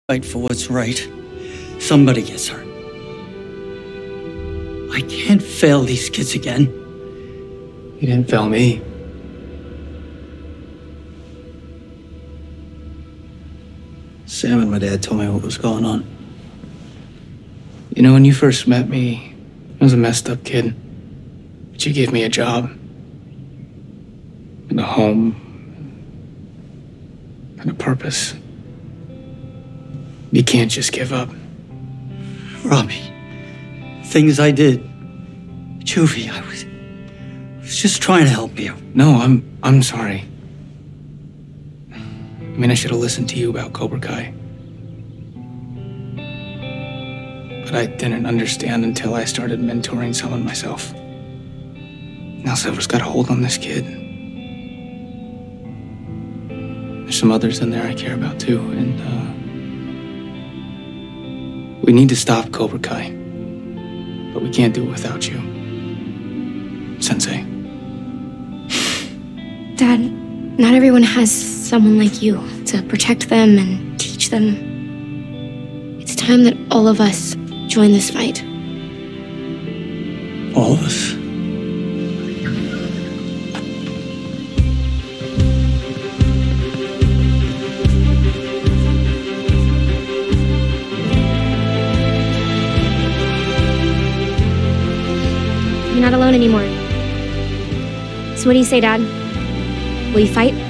Fight for what's right. Somebody gets hurt. I can't fail these kids again. You didn't fail me. Sam and my dad told me what was going on. You know, when you first met me, I was a messed up kid. But you gave me a job. And a home. And a purpose. You can't just give up. Robby, things I did. Juvie, I was just trying to help you. No, I'm sorry. I mean, I should have listened to you about Cobra Kai. But I didn't understand until I started mentoring someone myself. Now Silver's got a hold on this kid. There's some others in there I care about too, and we need to stop Cobra Kai. But we can't do it without you. Sensei. Dad, not everyone has someone like you to protect them and teach them. It's time that all of us join this fight. All of us. You're not alone anymore. So what do you say, Dad? Will you fight?